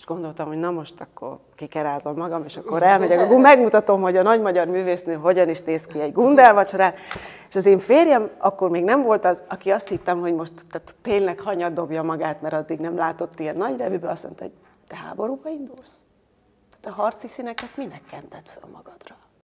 gondoltam, hogy na most akkor kikerázom magam, és akkor elmegyek, megmutatom, hogy a nagy magyar művésznő hogyan is néz ki egy Gundel vacsorán. És az én férjem akkor még nem volt az, aki azt hittem, hogy most tehát tényleg hanyat dobja magát, mert addig nem látott ilyen nagy revűbe, azt mondta, hogy te háborúba indulsz? Tehát a harci színeket minek kented föl magadra?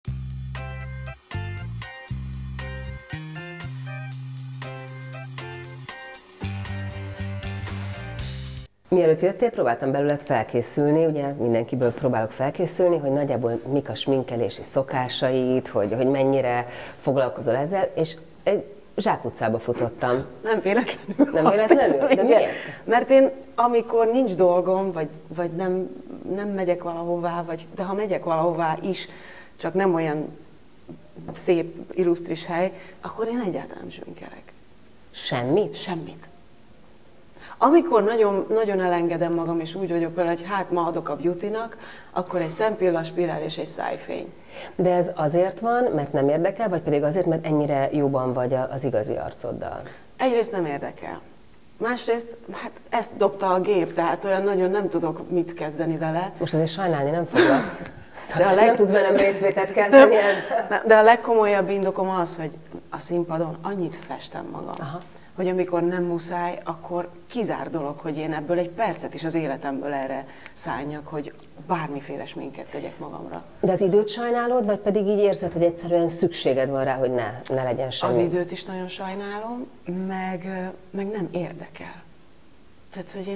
Mielőtt jöttél, próbáltam belőled felkészülni, ugye mindenkiből próbálok felkészülni, hogy nagyjából mik a sminkelési szokásaid, hogy mennyire foglalkozol ezzel, és egy zsákutcába futottam. Nem véletlenül. Nem véletlenül? De miért? Mert én, amikor nincs dolgom, vagy nem megyek valahová, de ha megyek valahová is, csak nem olyan szép, illusztris hely, akkor én egyáltalán nem sminkelek. Semmit? Semmit. Amikor nagyon, nagyon elengedem magam, és úgy vagyok vele, hogy hát ma adok a beautynak, akkor egy szempillaspirál és egy szájfény. De ez azért van, mert nem érdekel, vagy pedig azért, mert ennyire jóban vagy az igazi arcoddal? Egyrészt nem érdekel. Másrészt, hát ezt dobta a gép, tehát olyan nagyon nem tudok mit kezdeni vele. Most azért sajnálni nem foglak. Nem tudsz bennem részvételt kelteni ezzel. De a legkomolyabb indokom az, hogy a színpadon annyit festem magam. Aha. Hogy amikor nem muszáj, akkor kizár dolog, hogy én ebből egy percet is az életemből erre szálljak, hogy bármiféle sminket tegyek magamra. De az időt sajnálod, vagy pedig így érzed, hogy egyszerűen szükséged van rá, hogy ne legyen semmi? Az időt is nagyon sajnálom, meg nem érdekel. Tehát, hogy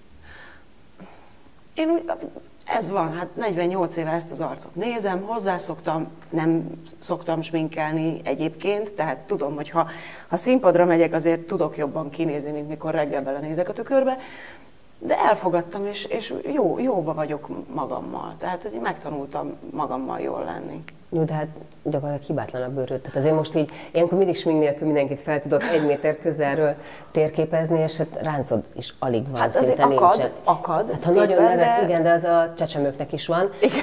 én úgy, ez van, hát 48 éve ezt az arcot nézem, hozzászoktam, nem szoktam sminkelni egyébként, tehát tudom, hogy ha színpadra megyek, azért tudok jobban kinézni, mint mikor reggel belenézek a tükörbe, de elfogadtam, és jóba vagyok magammal, tehát hogy megtanultam magammal jól lenni. Jó, de hát gyakorlatilag hibátlan a bőröd. Tehát azért most így, ilyenkor mindig smink nélkül mindenkit fel tudok 1 méter közelről térképezni, és hát ráncod is alig van, hát szinte nincsen. Akad. Hát ha nagyon nevetsz, igen, de az a csecsemőknek is van. Igen.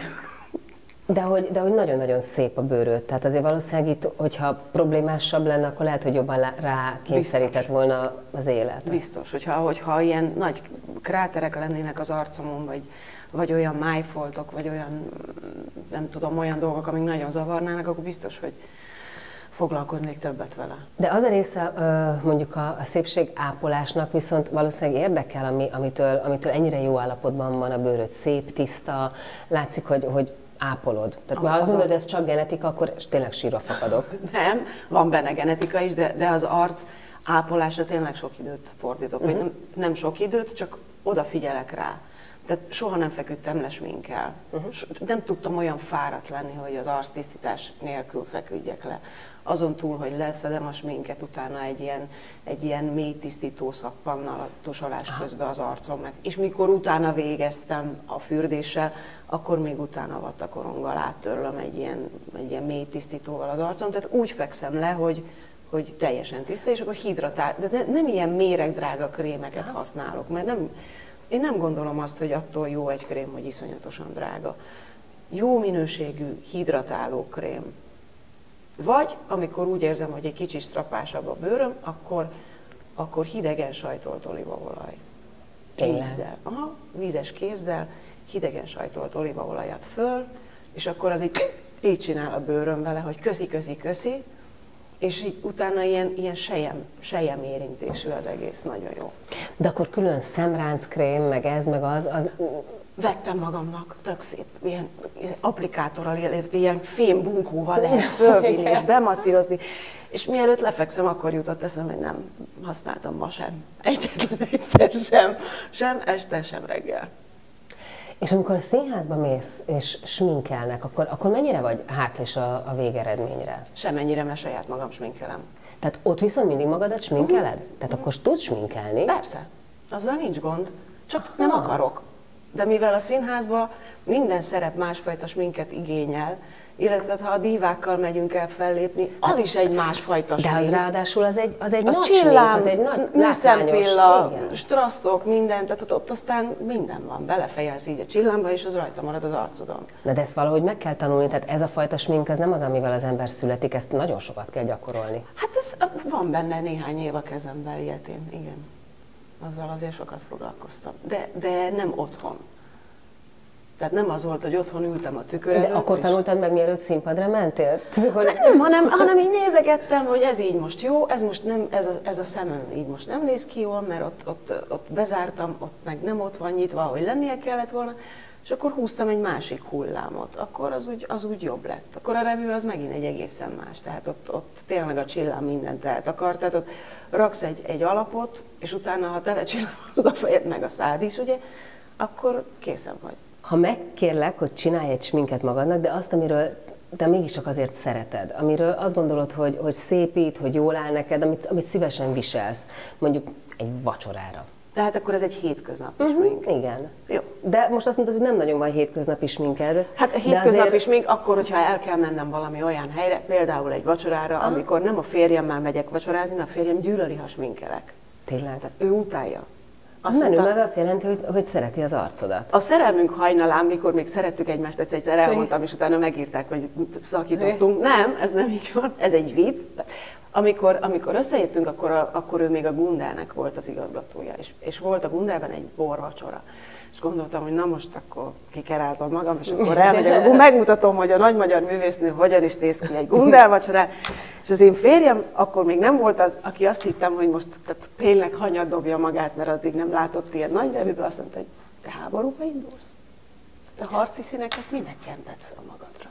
De hogy nagyon-nagyon szép a bőröd. Tehát azért valószínűleg itt, hogyha problémásabb lenne, akkor lehet, hogy jobban rá kényszerített volna az élet. Biztos, hogyha ilyen nagy kráterek lennének az arcomon, vagy olyan májfoltok, vagy olyan, nem tudom, olyan dolgok, amik nagyon zavarnának, akkor biztos, hogy foglalkoznék többet vele. De az a része mondjuk a szépségápolásnak viszont valószínűleg érdekel, amitől ennyire jó állapotban van a bőröd, szép, tiszta, látszik, hogy ápolod. Tehát ha azt mondod, ez csak genetika, akkor tényleg sírva fakadok. Nem, van benne genetika is, de az arc ápolásra tényleg sok időt fordítok. Vagy nem sok időt, csak odafigyelek rá. Tehát soha nem feküdtem le sminkkel. Nem tudtam olyan fáradt lenni, hogy az arctisztítás nélkül feküdjek le. Azon túl, hogy leszedem a sminket, utána egy ilyen mély tisztító szappannal a tusolás közben az arcomat. És mikor utána végeztem a fürdéssel, akkor még utána vattakoronggal áttörlöm egy ilyen mély tisztítóval az arcom. Tehát úgy fekszem le, hogy teljesen tiszta, és akkor hidratál. De nem ilyen méregdrága krémeket használok, mert én nem gondolom azt, hogy attól jó egy krém, hogy iszonyatosan drága. Jó minőségű hidratáló krém. Vagy amikor úgy érzem, hogy egy kicsit strapásabb a bőröm, akkor hidegen sajtolt olívaolaj. Kézzel. Aha, vízes kézzel, hidegen sajtolt olívaolajat föl, és akkor az így csinál a bőröm vele, hogy köszi, és így utána ilyen sejem érintésű az egész, nagyon jó. De akkor külön szemránckrém, meg ez, meg az... Vettem magamnak, tök szép, ilyen applikátorral, illetve ilyen fémbunkóval lehet fölvinni és bemasszírozni. És mielőtt lefekszem, akkor jutott eszembe, hogy nem használtam ma sem. Egyetlen egyszer sem este, sem reggel. És amikor a színházba mész és sminkelnek, akkor mennyire vagy háklis a végeredményre? Semennyire, mert saját magam sminkelem. Tehát ott viszont mindig magadat sminkeled? Tehát akkor tudsz sminkelni? Persze, azzal nincs gond, csak nem akarok. De mivel a színházban minden szerep másfajta sminket igényel, illetve ha a dívákkal megyünk el fellépni, az is egy másfajta smink. De az ráadásul az egy nagy csillám, smink, az egy nagy műszempilla, strasszok, minden, tehát ott aztán minden van, belefejelsz így a csillámba, és az rajta marad az arcodon. De ezt valahogy meg kell tanulni, tehát ez a fajta smink, ez nem az, amivel az ember születik, ezt nagyon sokat kell gyakorolni. Hát ez van benne néhány év a kezemben, ilyetén, igen. Azzal azért sokat foglalkoztam, de nem otthon. Tehát nem az volt, hogy otthon ültem a tükör előtt. De akkor tanultad meg, mielőtt színpadra mentél? Nem, hanem így nézegettem, hogy ez így most jó, ez most nem, ez a szemem így most nem néz ki jól, mert ott bezártam, ott meg nem ott van nyitva, ahogy lennie kellett volna. És akkor húztam egy másik hullámot, akkor az úgy jobb lett. Akkor a revű az megint egy egészen más, tehát ott tényleg a csillám mindent eltakar, tehát ott raksz egy alapot, és utána, ha telecsillamod a fejed, meg a szád is, ugye, akkor készen vagy. Ha megkérlek, hogy csinálj egy sminket magadnak, de azt, amiről te mégis csak azért szereted, amiről azt gondolod, hogy szépít, hogy jól áll neked, amit szívesen viselsz, mondjuk egy vacsorára. Tehát akkor ez egy hétköznapi smink. Igen. Jó. De most azt mondtad, hogy nem nagyon van hétköznapi sminked. Hát a hétköznapi smink akkor, hogyha el kell mennem valami olyan helyre, például egy vacsorára, amikor nem a férjemmel megyek vacsorázni, mert a férjem gyűlöli, ha sminkelek. Tényleg? Tehát ő utálja. Az azt jelenti, hogy szereti az arcodat. A szerelmünk hajnalán, mikor még szerettük egymást, ezt egyszer elmondtam, és utána megírták, hogy szakítottunk. Nem, ez nem így van, ez egy vicc. Amikor összejöttünk, akkor ő még a Gundelnek volt az igazgatója, és volt a Gundelben egy borvacsora. És gondoltam, hogy na most akkor kikerázom magam, és akkor elmegyek, akkor megmutatom, hogy a nagy magyar művésznő hogyan is néz ki egy Gundel vacsorán. És az én férjem akkor még nem volt az, aki azt hittem, hogy most tehát tényleg hanyat dobja magát, mert addig nem látott ilyen nagy revűbe, azt mondta, hogy te háborúba indulsz? Te harci színeket minek kented fel magadra?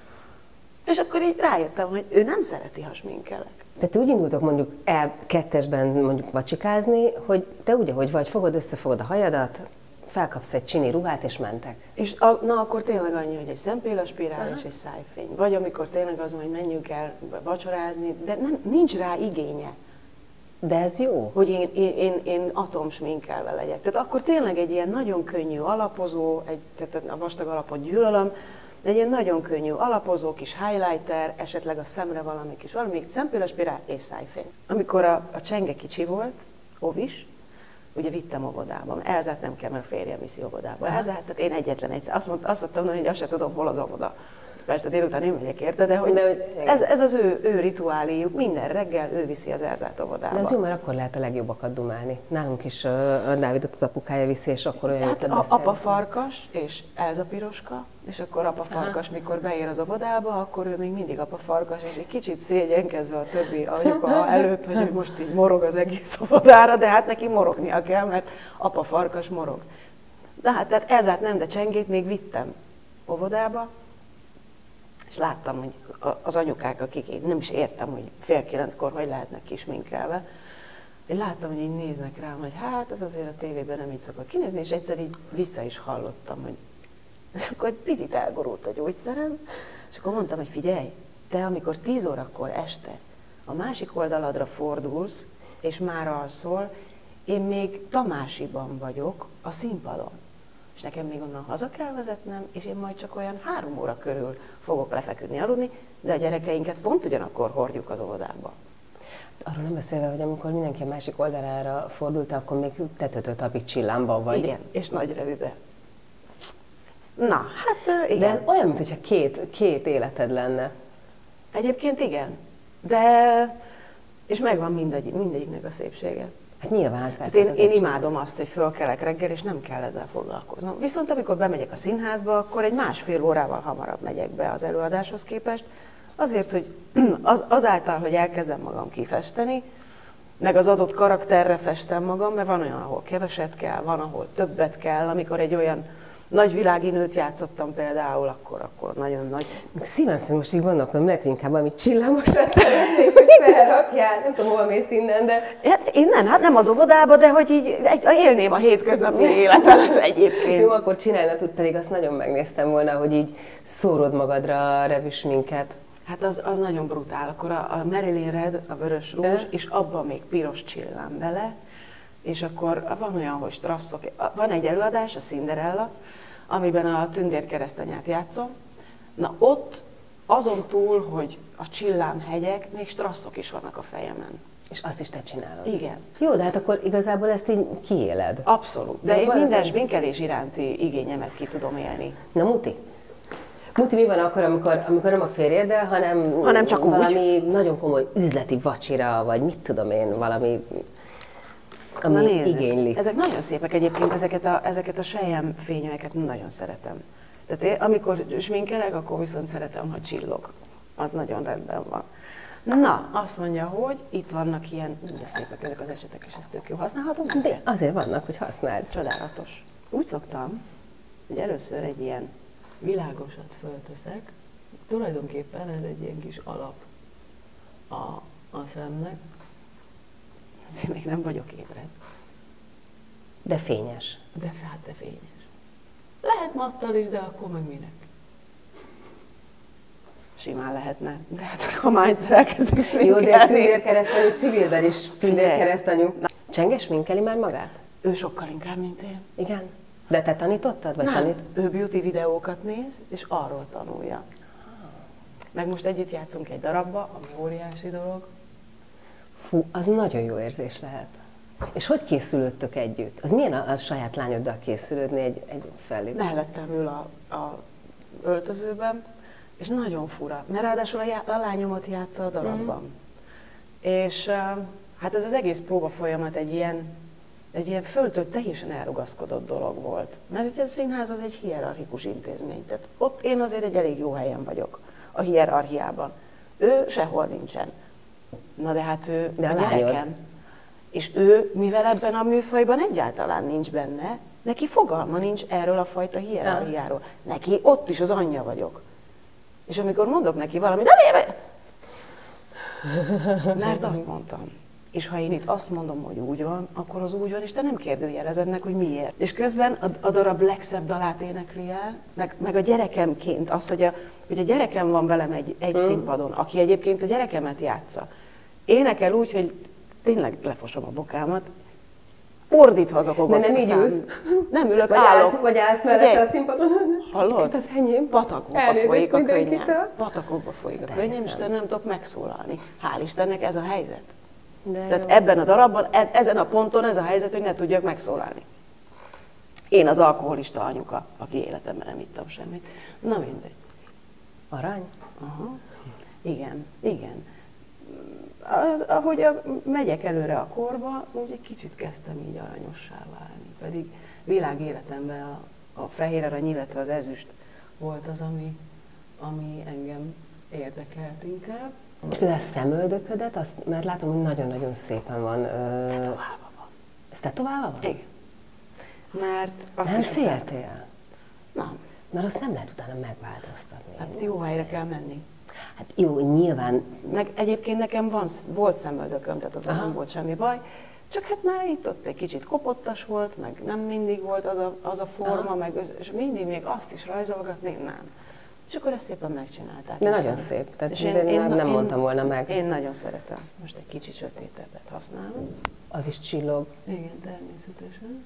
És akkor így rájöttem, hogy ő nem szereti, ha sminkelek. De te úgy indultok mondjuk kettesben mondjuk vacsikázni, hogy te úgy, ahogy vagy, összefogod a hajadat, felkapsz egy csini ruhát, és mentek. És na akkor tényleg annyi, hogy egy szempélaspirál és egy szájfény. Vagy amikor tényleg az, hogy menjünk el vacsorázni, de nincs rá igénye. De ez jó. Hogy én atomsminkelve legyek. Tehát akkor tényleg egy ilyen nagyon könnyű alapozó, tehát a vastag alapot gyűlölöm, egy ilyen nagyon könnyű alapozó, kis highlighter, esetleg a szemre valami szempélaspirál és szájfény. Amikor a Csenge kicsi volt, Ovis, ugye vittem óvodába. Elzát nem kell, mert a férjem viszi óvodába. Elzát, tehát én egyetlen egyszer. Azt szoktam mondani, hogy azt sem tudom, hol az óvoda. Persze délután én megyek érte, de hogy ez az ő rituáléjuk. Minden reggel ő viszi az Elzát óvodába. De az jó, mert akkor lehet a legjobbakat dumálni. Nálunk is Dávidot az apukája viszi, és akkor olyan hát apa Farkas és Elza Piroska, és akkor apa Farkas, mikor beér az óvodába, akkor ő még mindig apa Farkas, és egy kicsit szégyenkezve a többi anyuka előtt, hogy ő most így morog az egész óvodára, de hát neki morognia kell, mert apa Farkas morog. De hát tehát Elzát nem, de Csengét még vittem óvodába, és láttam, hogy az anyukák, akik én nem is értem, hogy 8:30 hogy lehetnek kisminkelve, én láttam, hogy így néznek rám, hogy hát az azért a tévében nem így szokott kinézni, és egyszer így vissza is hallottam, hogy és akkor egy picit elgurult a gyógyszerem, és akkor mondtam, hogy figyelj, te amikor 10 órakor este a másik oldaladra fordulsz, és már alszol, én még Tamásiban vagyok a színpadon. És nekem még onnan haza kell vezetnem, és én majd csak olyan 3 óra körül fogok lefeküdni, aludni, de a gyerekeinket pont ugyanakkor hordjuk az óvodába. Arról nem beszélve, hogy amikor mindenki a másik oldalára fordult, akkor még tetőtől talpig csillámban vagy. Igen, és nagy revűbe. Na, hát igen. De ez olyan, mintha két életed lenne. Egyébként igen, de és megvan mindegyiknek a szépsége. Hát nyilván. Tehát én imádom azt, hogy fölkelek reggel, és nem kell ezzel foglalkoznom. Viszont amikor bemegyek a színházba, akkor egy 1,5 órával hamarabb megyek be az előadáshoz képest, azért, hogy azáltal, hogy elkezdem magam kifesteni, meg az adott karakterre festem magam, mert van olyan, ahol keveset kell, van, ahol többet kell, amikor egy olyan nagy világi nőt játszottam például, akkor nagyon nagy... Szívem, most így gondolkodom, lehet, hogy inkább valami csillámosat szeretnék, hogy felrakjál, nem tudom, hol mész innen, de... Hát innen, hát nem az óvodába, de hogy így élném a hétköznapi életet egyébként. Jó, akkor csinálna tud, pedig azt nagyon megnéztem volna, hogy így szórod magadra a revűsminket. Hát az nagyon brutál. Akkor a Marilyn Red, a vörös rúzs, és abban még piros csillám bele, és akkor van olyan, hogy strasszok. Van egy előadás, a Cinderella, amiben a tündérkeresztanyát játszom. Na ott, azon túl, hogy a csillámhegyek, még strasszok is vannak a fejemen. És azt is te csinálod? Igen. Jó, de hát akkor igazából ezt így kiéled. Abszolút. De én minden sminkelés iránti igényemet ki tudom élni. Na, Muti? Muti, mi van akkor, amikor nem a férjeddel, hanem csak valami nagyon komoly üzleti vacsira, vagy mit tudom én, valami... Na nézzük, ezek nagyon szépek egyébként, ezeket a selyem fényűeket nagyon szeretem. Tehát én, amikor sminkelek, akkor viszont szeretem, ha csillog. Az nagyon rendben van. Na, azt mondja, hogy itt vannak ilyen, de szépek ezek az esetek, és ezt tök jó. Használhatom De őket? azért vannak, hogy használd. Csodálatos. Úgy szoktam, hogy először egy ilyen világosat fölteszek, tulajdonképpen ez egy ilyen kis alap a szemnek. Azért még nem vagyok ébred. De fényes. De fényes. Lehet mattal is, de akkor meg minek? Simán lehetne, de hát ha már egyszer elkezdek Jó, de tündérkeresztanyú civilben is tündérkeresztanyú. Csenges minkeli már magát? Ő sokkal inkább, mint én. Igen. De te tanítottad? Vagy Nem, ő beauty videókat néz, és arról tanulja. Meg most együtt játszunk egy darabba, ami óriási dolog. Fú, az nagyon jó érzés lehet. És hogy készülöttök együtt? Az milyen a saját lányoddal készülődni egy fellépésre? Mellettem ül a öltözőben, és nagyon fura, mert ráadásul a lányomat játsza a darabban. És hát ez az egész próba folyamat egy ilyen földtől teljesen elrugaszkodott dolog volt. Mert ugye a színház az egy hierarchikus intézmény, tehát ott én azért egy elég jó helyen vagyok a hierarchiában. Ő sehol nincsen. Na de hát ő de a lányod. gyerekem. És ő, mivel ebben a műfajban egyáltalán nincs benne, neki fogalma nincs erről a fajta hierarchiáról. Neki ott is az anyja vagyok. És amikor mondok neki valamit, de miért? Mert azt mondtam. És ha én itt azt mondom, hogy úgy van, akkor az úgy van, és te nem kérdőjelezed meg, hogy miért. És közben a darab legszebb dalát énekli el, meg a gyerekemként, az, hogy a gyerekem van velem egy színpadon, aki egyébként a gyerekemet játsza. Énekel úgy, hogy tényleg lefosom a bokámat, ordítva azokba de nem így ülsz? Nem ülök, vagy állok. Vagy állsz mellette a színpadon? Hallod? Az enyém. Patakokba folyik a könnyem. mindenkitől. Patakokba folyik a könnyem, és te nem tudok megszólalni. Hál' Istennek ez a helyzet. De Tehát jó. ebben a darabban, ezen a ponton ez a helyzet, hogy ne tudjak megszólalni. Én az alkoholista anyuka, aki életemben nem ittam semmit. Na mindegy. Arany? Aha. Igen, igen. Ahogy megyek előre a korba, úgy egy kicsit kezdtem így aranyossá válni. Pedig világéletemben a fehér arany, illetve az ezüst volt az, ami engem érdekelt inkább. De a szemöldöködet, mert látom, hogy nagyon-nagyon szépen van. Tetoválva van. Ez tetoválva van? Igen. Mert azt Nem is féltél? Nem. Mert azt nem lehet utána megváltoztatni. Hát jó helyre kell menni. Hát jó, nyilván. Meg egyébként nekem volt szemöldököm, tehát azon nem volt semmi baj. Csak hát már itt-ott egy kicsit kopottas volt, meg nem mindig volt az a forma, meg, és mindig még azt is rajzolgatni, nem. És akkor ezt szépen megcsinálták. De nagyon szép, tehát És nem mondtam volna meg. Én nagyon szeretem. Most egy kicsit sötétebbet használom. Az is csillog. Igen, természetesen.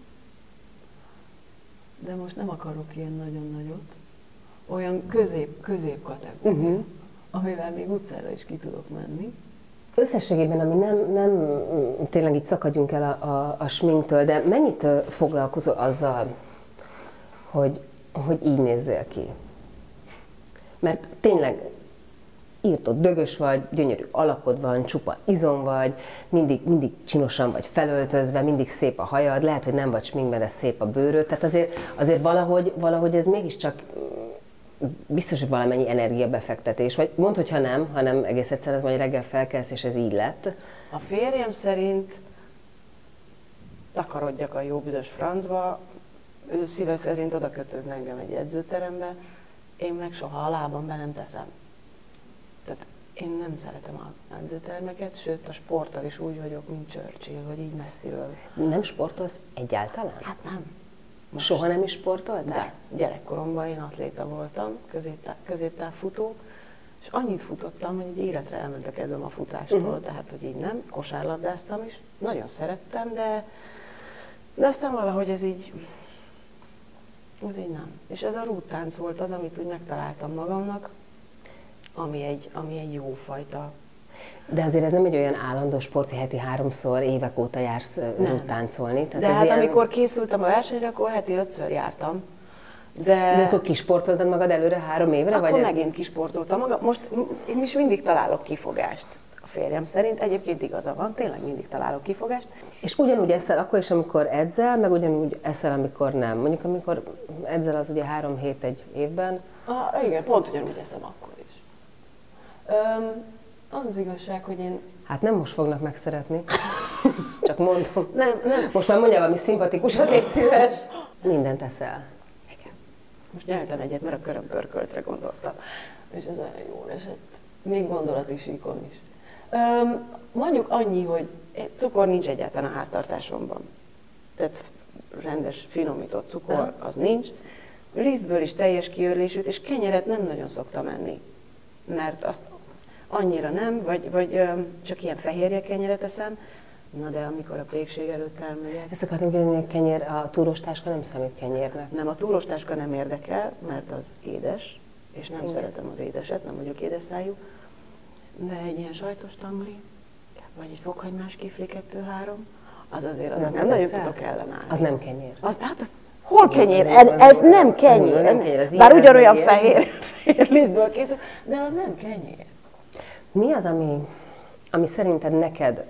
De most nem akarok ilyen nagyon nagyot. Olyan közép kategória, amivel még utcára is ki tudok menni. Összességében, ami nem tényleg itt szakadjunk el a sminktől, de mennyit foglalkozol azzal, hogy így nézzél ki? Mert tényleg írtott, dögös vagy, gyönyörű alakod van, csupa izom vagy, mindig csinosan vagy felöltözve, mindig szép a hajad, lehet, hogy nem vagy sminkbe, de szép a bőröd, tehát azért valahogy ez mégiscsak biztos, hogy valamennyi energiabefektetés, vagy mondd, hogyha nem, hanem egész egyszerűen majd reggel felkelsz, és ez így lett. A férjem szerint takarodjak a jó büdös francba, ő szíve szerint oda kötözne engem egy edzőterembe, én meg soha a lábam be nem teszem. Tehát én nem szeretem az edzőtermeket, sőt a sporttal is úgy vagyok, mint Churchill, hogy így messziről. Nem sportolsz egyáltalán? Hát nem. Most Soha nem is sportoltál? De gyerekkoromban én atléta voltam, középtávfutó, és annyit futottam, hogy egy életre elment a kedvem a futástól, tehát hogy így nem, kosárlabdáztam is, nagyon szerettem, de aztán valahogy ez így nem. És ez a rúttánc volt az, amit úgy megtaláltam magamnak, ami egy jó fajta. De azért ez nem egy olyan állandó sport, hogy heti 3-szor évek óta jársz rúttáncolni. De hát amikor készültem a versenyre, akkor heti 5-ször jártam. De akkor kisportoltad magad előre 3 évre? Akkor vagy megint kisportoltam magam. Most én is mindig találok kifogást. férjem szerint. Egyébként igaza van, tényleg mindig találok kifogást. És ugyanúgy eszel akkor is, amikor edzel, meg ugyanúgy eszel, amikor nem. Mondjuk, amikor edzel, az ugye 3 hét egy évben. Igen, pont ugyanúgy eszem akkor is. Az az igazság, hogy én... Hát nem most fognak megszeretni. Csak mondom. Nem. Most már mondja valami szimpatikusat, légy szíves. Mindent eszel. Igen. Most nyeltem egyet, mert a körömpörköltre gondoltam. És ez olyan jól esett. Még gondolati síkon is. Mondjuk annyi, hogy cukor nincs egyáltalán a háztartásomban. Tehát rendes, finomított cukor, az nincs. Lisztből is teljes kiörlésűt, és kenyeret nem nagyon szoktam enni. Mert azt annyira nem, vagy csak ilyen fehérje kenyeret eszem. Na de amikor a pékség előtt elmegyek... Ezt akartam kérdezni, a kenyér, a túrostáska nem számít kenyérnek. Nem, a túrostáska nem érdekel, mert az édes, és nem szeretem az édeset, nem vagyok édes szájú. De egy ilyen sajtos tangli, vagy egy fokhagymás kifli 2-3, az azért nem nagyon tudok ellenállni. Az nem kenyér. Hol kenyér? Ez nem kenyér. Bár ugyanolyan fehér lisztből készül, de az nem kenyér. Mi az, ami szerinted neked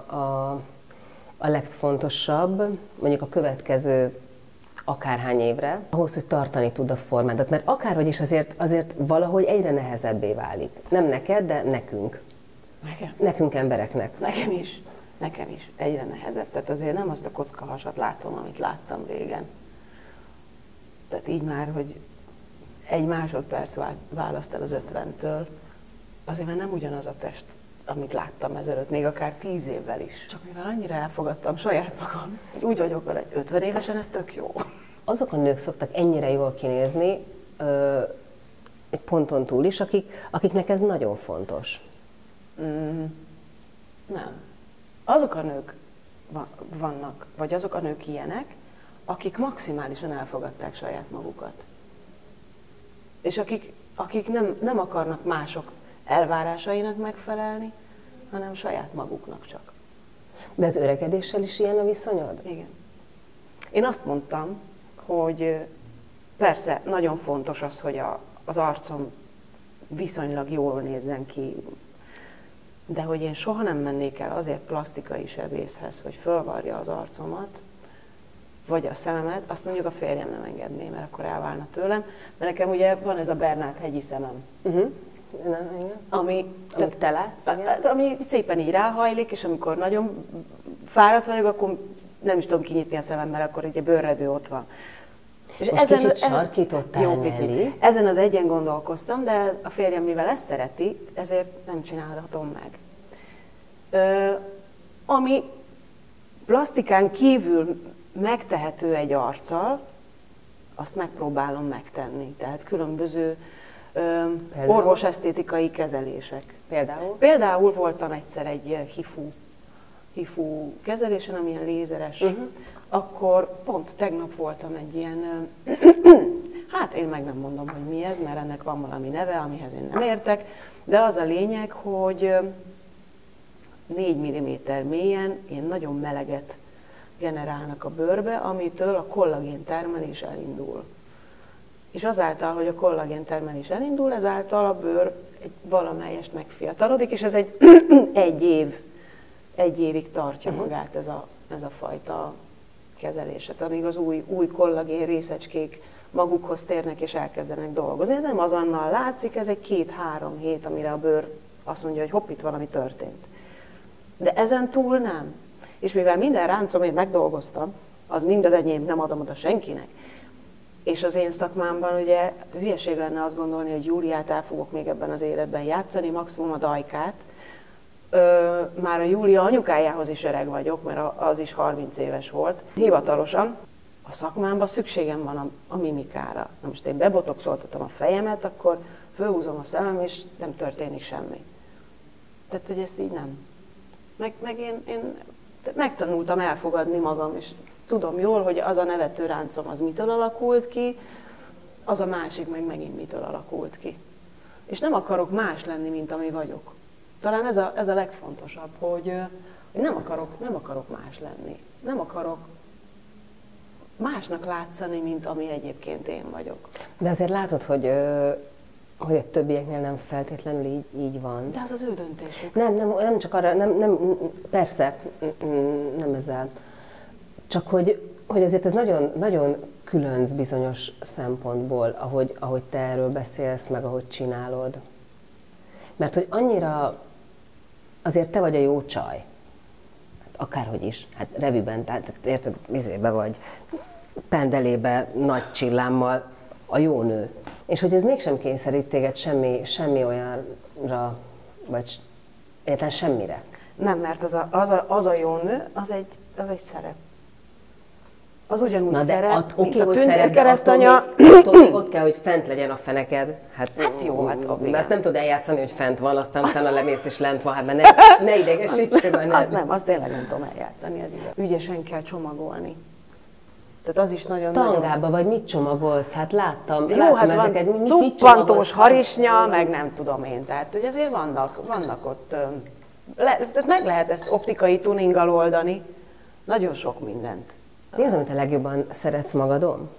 a legfontosabb, mondjuk a következő akárhány évre, ahhoz, hogy tartani tud a formádat? Mert akárhogy is azért valahogy egyre nehezebbé válik. Nem neked, de nekünk. Nekem? Nekünk embereknek. Nekem is. Egyre nehezebb. Tehát azért nem azt a kockahasat látom, amit láttam régen. Tehát így már, hogy egy másodperc választ el az 50-től, azért már nem ugyanaz a test, amit láttam ezelőtt, még akár 10 évvel is. Csak mivel annyira elfogadtam saját magam, hogy úgy vagyok vele, hogy 50 évesen ez tök jó. Azok a nők szoktak ennyire jól kinézni, egy ponton túl is, akiknek ez nagyon fontos. Nem. Azok a nők vannak, vagy azok a nők ilyenek, akik maximálisan elfogadták saját magukat. És akik nem akarnak mások elvárásainak megfelelni, hanem saját maguknak csak. De az öregedéssel is ilyen a viszonyod? Igen. Én azt mondtam, hogy persze nagyon fontos az, hogy az arcom viszonylag jól nézzen ki, de hogy én soha nem mennék el azért plastikai sebészhez, hogy fölvarja az arcomat, vagy a szememet, azt mondjuk a férjem nem engedné, mert akkor elválna tőlem. Mert nekem ugye van ez a Bernát-hegyi szemem. Ami te látsz, ami szépen így ráhajlik, és amikor nagyon fáradt vagyok, akkor nem is tudom kinyitni a szemem, mert akkor ugye bőrredő ott van. És most kicsit sarkítottál, jó picit. Ezen az egyen gondolkoztam, de a férjem, mivel ezt szereti, ezért nem csinálhatom meg. Ami plastikán kívül megtehető egy arccal, azt megpróbálom megtenni. Tehát különböző orvosesztétikai kezelések. Például voltam egyszer egy HIFU kezelésen, ami ilyen lézeres. Akkor pont tegnap voltam egy ilyen, hát én meg nem mondom, hogy mi ez, mert ennek van valami neve, amihez én nem értek, de az a lényeg, hogy 4 mm mélyen ilyen nagyon meleget generálnak a bőrbe, amitől a kollagén termelés elindul. És azáltal, hogy a kollagén termelés elindul, ezáltal a bőr valamelyest megfiatalodik, és ez egy évig tartja magát ez a fajta kezeléset, amíg az új kollagén részecskék magukhoz térnek és elkezdenek dolgozni. Ez nem azonnal látszik, ez egy 2-3 hét, amire a bőr azt mondja, hogy hopp, itt valami történt. De ezen túl nem. És mivel minden ráncom én megdolgoztam, az mind az enyém, nem adom oda senkinek. És az én szakmámban ugye hát hülyeség lenne azt gondolni, hogy Júliát el fogok még ebben az életben játszani, maximum a Dajkát. Már a Júlia anyukájához is öreg vagyok, mert az is 30 éves volt. Hivatalosan a szakmámban szükségem van a mimikára. Na most én bebotoxoltatom a fejemet, akkor fölhúzom a szemem, és nem történik semmi. Tehát, hogy ezt így nem. Meg én megtanultam elfogadni magam, és tudom jól, hogy az a nevetőráncom az mitől alakult ki, az a másik meg megint mitől alakult ki. És nem akarok más lenni, mint ami vagyok. Talán ez a legfontosabb, hogy nem akarok más lenni. Nem akarok másnak látszani, mint ami egyébként én vagyok. De azért látod, hogy hogy a többieknél nem feltétlenül így van. De az az ő döntésük. Nem csak arra, persze, nem ezzel. Csak hogy azért ez nagyon, nagyon különc bizonyos szempontból, ahogy te erről beszélsz, meg ahogy csinálod. Mert hogy annyira, azért te vagy a jó csaj. Hát akárhogy is, hát revűben, tehát érted, vizébe vagy, pendelébe, nagy csillámmal, a jó nő. És hogy ez mégsem kényszerít téged semmi olyanra, vagy egyáltalán semmire. Nem, mert az a jó nő, az egy szerep. Az ugyanúgy szerep, mint a tündérkeresztanya. Attól még ott kell, hogy fent legyen a feneked. Hát jó, igen. Ezt nem tudod eljátszani, hogy fent van, aztán utána lemész és lent van, hát mert ne idegesíts benned. Azt tényleg nem tudom eljátszani, ez igaz. Ügyesen kell csomagolni. Tehát az is nagyon Tangába vagy mit csomagolsz? Hát láttam hát ezeket. Van cuppantós harisnya, meg nem tudom én. Tehát, hogy azért vannak ott, tehát meg lehet ezt optikai tuninggal oldani. Nagyon sok mindent. Mi az, amit a legjobban szeretsz magadon?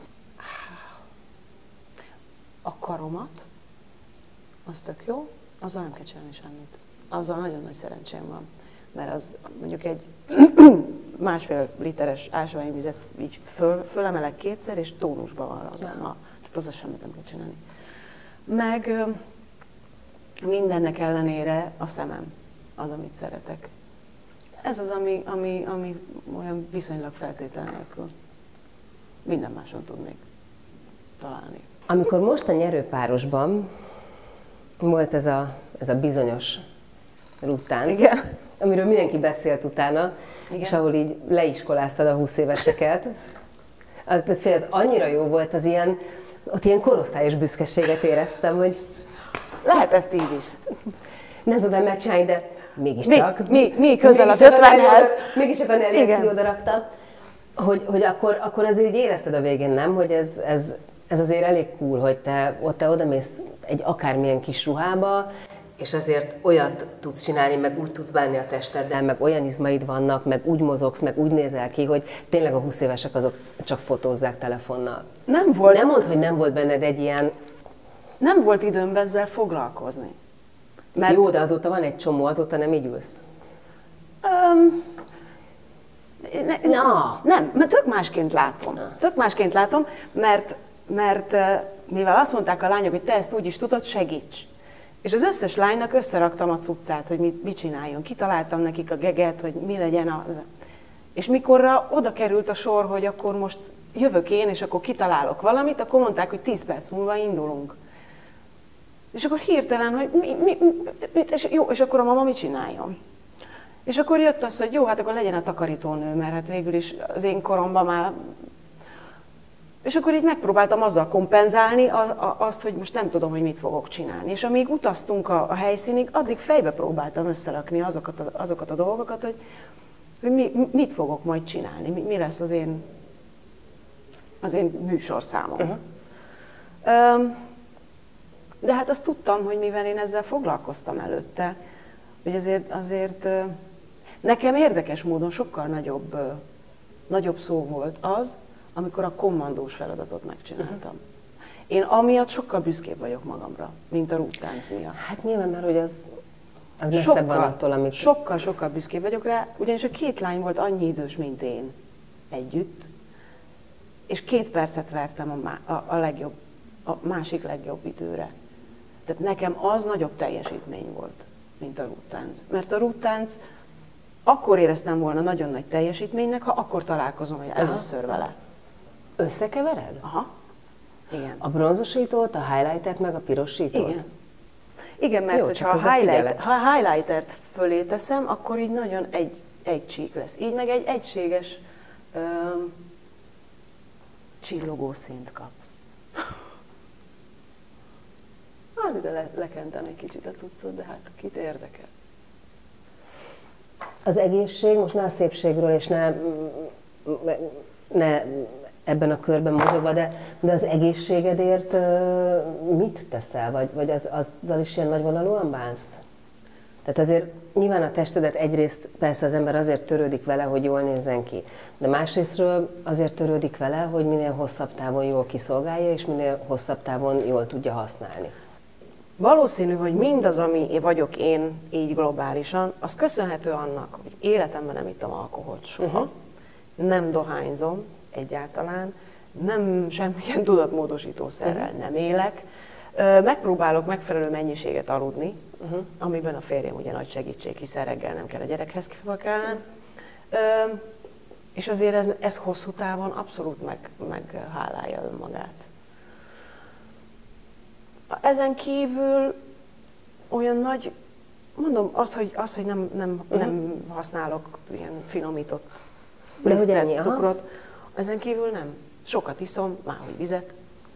A karomat, az tök jó, azzal nem kell csinálni semmit. Azzal nagyon nagy szerencsém van, mert az mondjuk egy 1,5 literes ásványvizet így fölemelek kétszer, és tónusban van azonnal. Tehát azzal semmit nem kell csinálni. Meg mindennek ellenére a szemem az, amit szeretek. Ez az, ami olyan viszonylag feltétel nélkül. Minden máson tudnék találni. Amikor most a nyerőpárosban volt ez a bizonyos ruttánc, igen, amiről mindenki beszélt utána, igen, és ahol így leiskoláztad a 20 éveseket, az annyira jó volt, ott ilyen korosztályos büszkeséget éreztem, hogy lehet ezt így is. nem tudom megcsinálni, de mégiscsak. Mi közel az 50-hez. Mégiscsak a Nelly oda rakta, hogy akkor azért így érezted a végén, nem? Hogy ez azért elég cool, hogy te odamész egy akármilyen kis ruhába, és azért olyat tudsz csinálni, meg úgy tudsz bánni a testeddel, meg olyan izmaid vannak, meg úgy mozogsz, meg úgy nézel ki, hogy tényleg a 20 évesek azok csak fotózzák telefonnal. Nem volt. Nem mondd, hogy nem volt benned egy ilyen... Nem volt időm ezzel foglalkozni. Mert... Jó, de azóta van egy csomó, azóta nem így ülsz. Nem, mert tök másként látom. Tök másként látom, mert mivel azt mondták a lányok, hogy te ezt úgy is tudod, segíts. És az összes lánynak összeraktam a cuccát, hogy mit csináljon. Kitaláltam nekik a geget, hogy mi legyen az. És mikorra oda került a sor, hogy akkor most jövök én, és akkor kitalálok valamit, akkor mondták, hogy 10 perc múlva indulunk. És akkor hirtelen, hogy és akkor a mama mit csináljon? És akkor jött az, hogy jó, hát akkor legyen a takarítónő, mert hát végül is az én koromban már... És akkor így megpróbáltam azzal kompenzálni azt, hogy most nem tudom, hogy mit fogok csinálni. És amíg utaztunk a helyszínig, addig fejbe próbáltam összerakni azokat a dolgokat, hogy mit fogok majd csinálni, mi lesz az én műsorszámom. De hát azt tudtam, hogy mivel én ezzel foglalkoztam előtte, hogy azért nekem érdekes módon sokkal nagyobb szó volt az, amikor a kommandós feladatot megcsináltam. Én amiatt sokkal büszkébb vagyok magamra, mint a rúttánc miatt. Hát nyilván, mert hogy az messze van attól, amit... Sokkal büszkébb vagyok rá, ugyanis a 2 lány volt annyi idős, mint én együtt, és 2 percet vertem a másik legjobb időre. Tehát nekem az nagyobb teljesítmény volt, mint a rúttánc. Mert a rúttánc akkor éreztem volna nagyon nagy teljesítménynek, ha akkor találkozom, hogy először vele. Összekevered? Aha. Igen. A bronzosítót, a highlightert meg a pirosítót? Igen. Igen, mert hogyha a highlightert fölé teszem, akkor így nagyon egy csík lesz. Így meg egy egységes csillogó színt kapsz. Hát ide lekentem egy kicsit a cuccot, de hát kit érdekel. Az egészség, most ne a szépségről, és ne ebben a körben mozogva, de az egészségedért mit teszel? Vagy azzal is ilyen nagyvonalúan bánsz? Tehát azért nyilván a testedet egyrészt persze az ember azért törődik vele, hogy jól nézzen ki, de másrésztről azért törődik vele, hogy minél hosszabb távon jól kiszolgálja, és minél hosszabb távon jól tudja használni. Valószínű, hogy mindaz, ami vagyok én így globálisan, az köszönhető annak, hogy életemben nem ittam alkoholt soha, nem dohányzom egyáltalán, nem semmilyen tudatmódosítószerrel nem élek, megpróbálok megfelelő mennyiséget aludni, amiben a férjem ugye nagy segítség, hiszen reggel nem kell a gyerekhez kifelkelnem, és azért ez hosszú távon abszolút meghálálja önmagát. Ezen kívül olyan nagy, mondom, az, hogy nem használok ilyen finomított lisztet, cukrot, ezen kívül nem. Sokat iszom, már hogy vizet,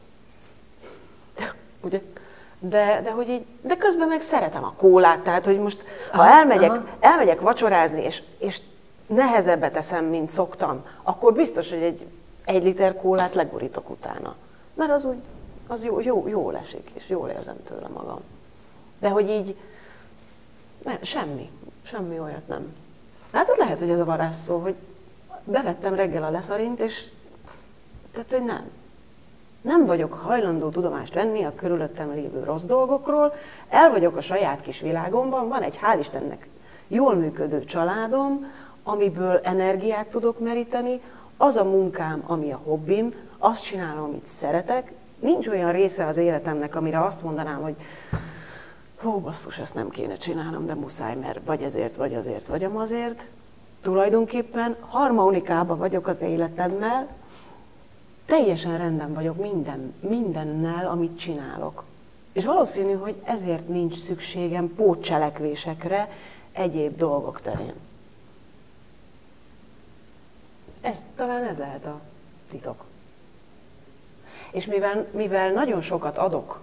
ugye? De hogy így, de közben meg szeretem a kólát, tehát hogy most, ha elmegyek vacsorázni, és nehezebbet teszem, mint szoktam, akkor biztos, hogy egy liter kólát legurítok utána. Mert az jól esik, és jól érzem tőle magam. De hogy így, nem, semmi olyat nem. Látod, lehet, hogy ez a varázsszó, hogy bevettem reggel a leszarint, és tehát, hogy nem vagyok hajlandó tudomást venni a körülöttem lévő rossz dolgokról, el vagyok a saját kis világomban, van egy hál' Istennek jól működő családom, amiből energiát tudok meríteni, az a munkám, ami a hobbim, azt csinálom, amit szeretek, nincs olyan része az életemnek, amire azt mondanám, hogy hó, basszus, ezt nem kéne csinálnom, de muszáj, mert vagy ezért, vagy azért, vagy amazért. Tulajdonképpen harmonikában vagyok az életemmel, teljesen rendben vagyok mindennel, amit csinálok. És valószínű, hogy ezért nincs szükségem pótcselekvésekre egyéb dolgok terén. Talán ez lehet a titok. És mivel nagyon sokat adok,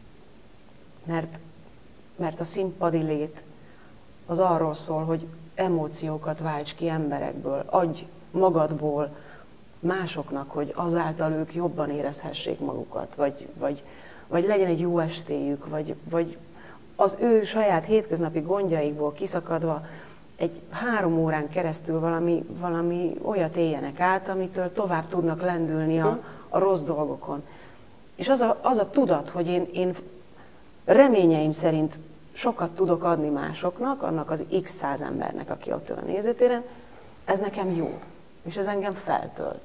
mert a színpadi lét az arról szól, hogy emóciókat válts ki emberekből, adj magadból másoknak, hogy azáltal ők jobban érezhessék magukat, vagy legyen egy jó estéjük, vagy az ő saját hétköznapi gondjaikból kiszakadva egy 3 órán keresztül valami olyat éljenek át, amitől tovább tudnak lendülni a rossz dolgokon. És az a tudat, hogy én reményeim szerint sokat tudok adni másoknak, annak az x 100 embernek, aki ott ül a nézőtéren, ez nekem jó, és ez engem feltölt.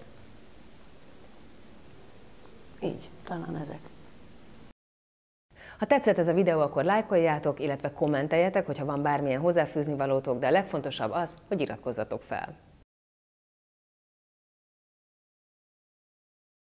Így, talán ezek. Ha tetszett ez a videó, akkor lájkoljátok, illetve kommenteljetek, hogyha van bármilyen hozzáfűzni valótok, de a legfontosabb az, hogy iratkozzatok fel.